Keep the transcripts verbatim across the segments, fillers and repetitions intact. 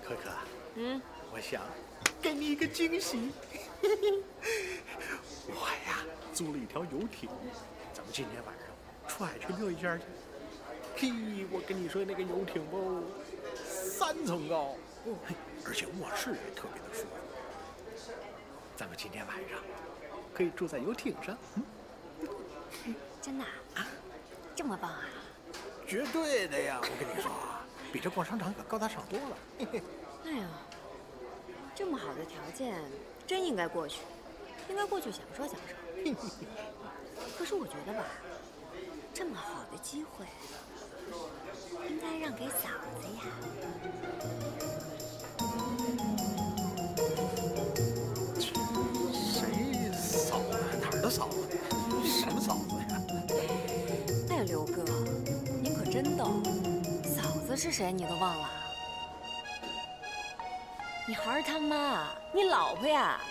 可可， 嗯， 我想给你一个惊喜。我呀，租了一条游艇，咱们今天晚上出海去溜一圈去。嘿，我跟你说，那个游艇哦，三层高，哦，而且卧室也特别的舒服。咱们今天晚上可以住在游艇上。 嗯、真的啊？这么棒啊！ 绝对的呀！我跟你说，比这逛商场可高大上多了。 哎呦，这么好的条件，真应该过去，应该过去享受享受。可是我觉得吧，这么好的机会，应该让给嫂子呀。 谁嫂子？哪儿的嫂子？什么嫂子呀？ 哎呀，刘哥，你可真逗，嫂子是谁你都忘了？你孩儿他妈，你老婆呀！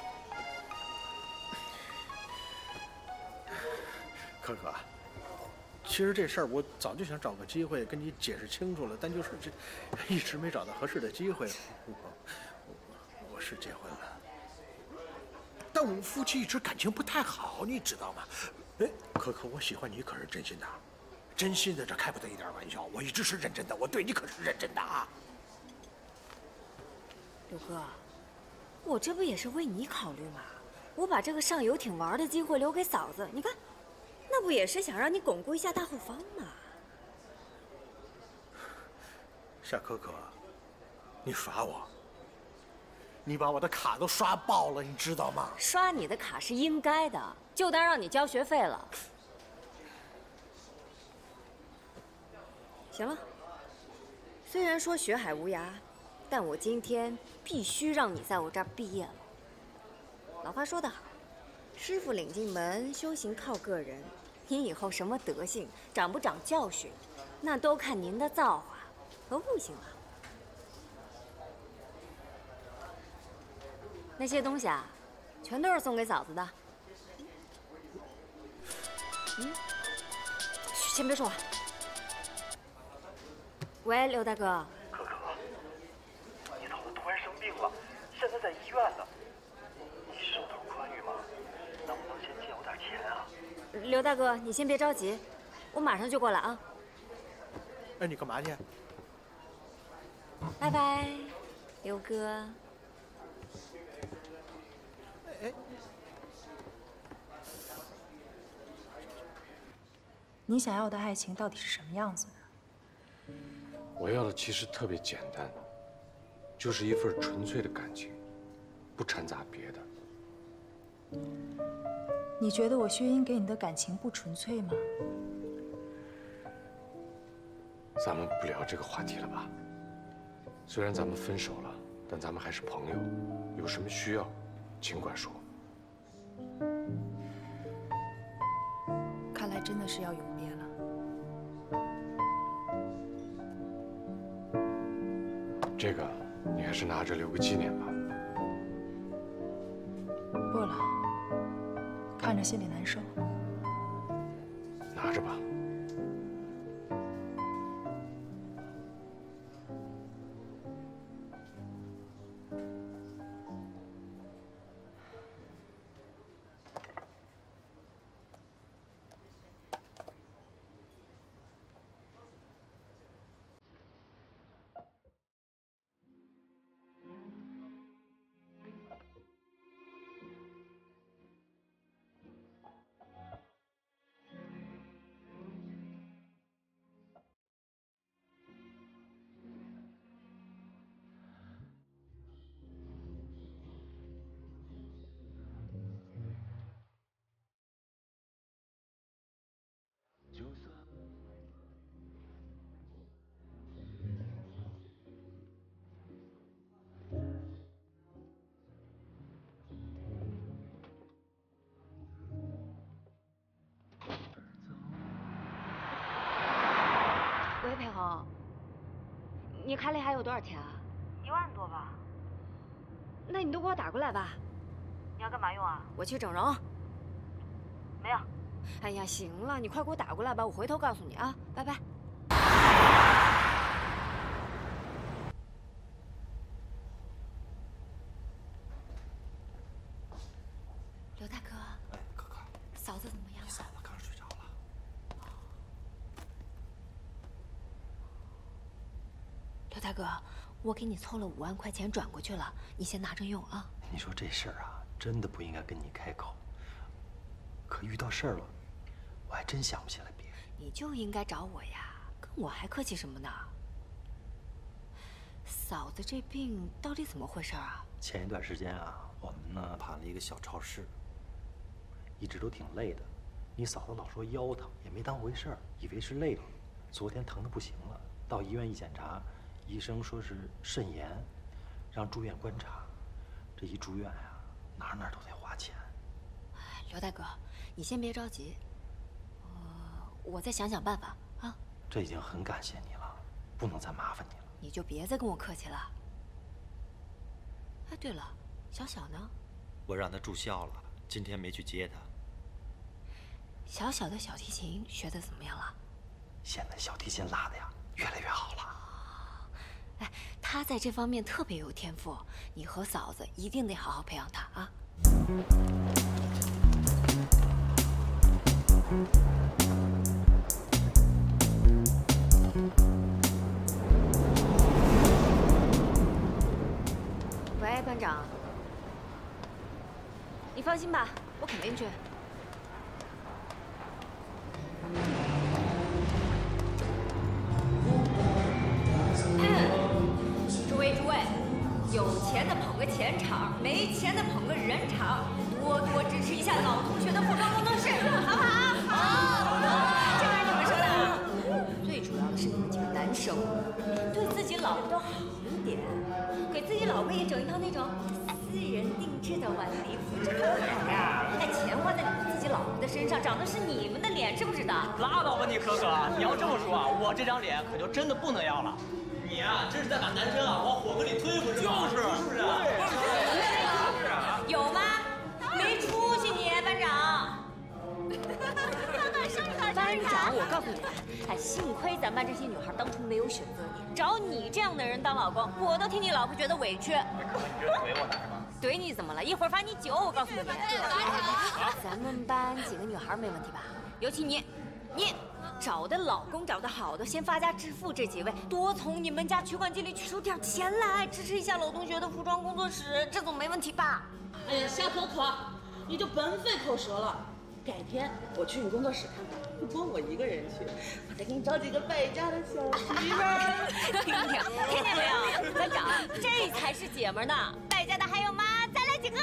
可可，其实这事儿我早就想找个机会跟你解释清楚了，但就是这一直没找到合适的机会。我我我是结婚了，但我们夫妻一直感情不太好，你知道吗？哎，可可，我喜欢你可是真心的，真心的，这开不得一点玩笑。我一直是认真的，我对你可是认真的啊。 刘哥，我这不也是为你考虑吗？我把这个上游艇玩的机会留给嫂子，你看，那不也是想让你巩固一下大后方吗？ 夏可可，你耍我，你把我的卡都刷爆了，你知道吗？ 刷你的卡是应该的，就当让你交学费了。行了，虽然说学海无涯，但我今天必须让你在我这儿毕业了。老话说得好，师傅领进门，修行靠个人。你以后什么德行，长不长教训，那都看您的造化和悟性了。那些东西啊，全都是送给嫂子的。嗯，嘘，先别说话。喂，刘大哥。 可可，你嫂子突然生病了，现在在医院呢。你手头宽裕吗？能不能先借我点钱啊？ 刘大哥，你先别着急，我马上就过来啊。 哎，你干嘛去？ 拜拜，刘哥。 哎， 你想要的爱情到底是什么样子的？ 我要的其实特别简单，就是一份纯粹的感情，不掺杂别的。 你觉得我薛英给你的感情不纯粹吗？ 咱们不聊这个话题了吧？虽然咱们分手了，但咱们还是朋友，有什么需要，尽管说。 看来真的是要永别了。 这个你还是拿着留个纪念吧。 不了，看着心里难受。 拿着吧。 喂，裴恒，你卡里还有多少钱啊？ 一万多吧。 那你都给我打过来吧。 你要干嘛用啊？ 我去整容。 没有。 哎呀，行了，你快给我打过来吧，我回头告诉你啊，拜拜。 大哥，我给你凑了五万块钱转过去了，你先拿着用啊。 你说这事儿啊，真的不应该跟你开口。可遇到事儿了，我还真想不起来别人。 你就应该找我呀，跟我还客气什么呢？嫂子这病到底怎么回事啊？ 前一段时间啊，我们呢盘了一个小超市，一直都挺累的。你嫂子老说腰疼，也没当回事儿，以为是累了。昨天疼得不行了，到医院一检查，医生说是肾炎，让住院观察。这一住院呀，哪哪都得花钱。 刘大哥，你先别着急，呃，我再想想办法啊。 这已经很感谢你了，不能再麻烦你了。 你就别再跟我客气了。哎，对了，小小呢？ 我让他住校了，今天没去接他。 小小的小提琴学得怎么样了？ 现在小提琴拉的呀，越来越好了。 哎，他在这方面特别有天赋，你和嫂子一定得好好培养他啊。喂，班长，你放心吧，我肯定去。诸位诸位，有钱的捧个钱场，没钱的捧个人场，多多支持一下老同学的服装工作室，好不好？好，这是你们说的。最主要的是你们几个男生，对自己老婆都好一点，给自己老婆也整一套那种私人定制的晚礼服，这多好呀！哎，钱花在你们自己老婆的身上，长的是你们的脸，知不知道？ 拉倒吧你可可，你要这么说啊，我这张脸可就真的不能要了。你啊，这是在把男生啊往火锅里推，不是吗？就是，是不是？ 有吗？没出息你，班长。班长，我告诉你，哎，幸亏咱班这些女孩当初没有选择你，找你这样的人当老公，我都替你老婆觉得委屈。 可你觉得怼我呢是吗？ 怼你怎么了？一会儿罚你酒，我告诉你。咱们班几个女孩没问题吧？尤其你，你。找的老公找的好的，先发家致富。这几位多从你们家取款机里取出点钱来，支持一下老同学的服装工作室，这总没问题吧？ 哎呀，夏可可，你就本费口舌了。改天我去你工作室看看，不光我一个人去，我再给你找几个败家的小媳妇儿。 听听，听见没有，班长，这才是姐们呢。败家的还有吗？再来几个。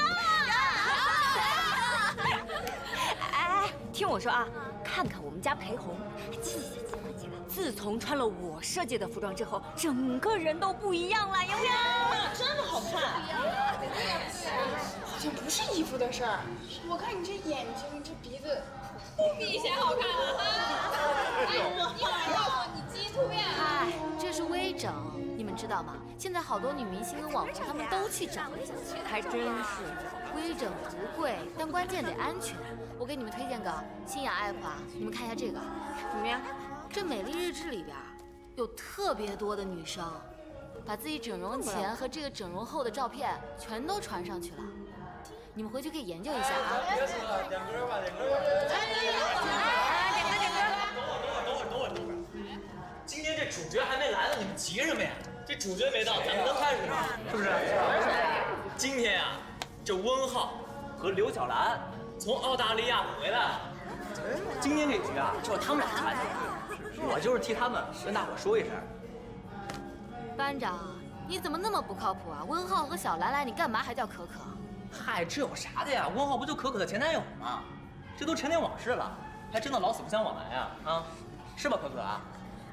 哎，听我说啊，看看我们家裴红，进来进来进来。自从穿了我设计的服装之后，整个人都不一样了，有没有？ 真的好看。 好像不是衣服的事儿，我看你这眼睛，这鼻子，不比以前好看了啊！哎，你敢告诉我你基因突变啊？ 哎，这是微整，你们知道吗？现在好多女明星跟网红，她们都去整， 还真是。 微整不贵，但关键得安全。我给你们推荐个新雅爱款，你们看一下这个， 怎么样？ 这美丽日志里边有特别多的女生，把自己整容前和这个整容后的照片全都传上去了。你们回去可以研究一下啊。 点歌吧，点歌吧。 哎，点歌点歌。 等会儿等会儿等会儿等会儿。今天这主角还没来呢，你们急什么呀？这主角没到，咱们能开始吗？是不是？今天啊，这温浩和刘晓兰从澳大利亚回来了。今天这局啊，就是他们俩参加的，我就是替他们跟大伙说一声。 班长，你怎么那么不靠谱啊？温浩和小兰来，你干嘛还叫可可？ 嗨，这有啥的呀？温浩不就可可的前男友吗？这都陈年往事了，还真的老死不相往来呀？啊，是吧，可可啊？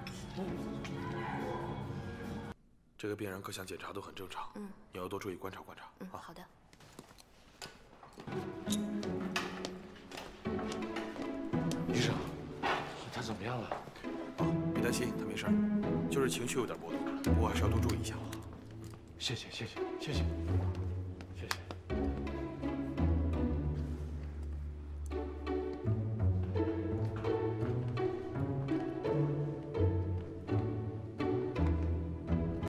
这个病人各项检查都很正常，嗯，你要多注意观察观察。 嗯，好的。 医生，他怎么样了？哦，别担心，他没事儿，就是情绪有点波动，不过还是要多注意一下。谢谢谢谢谢谢。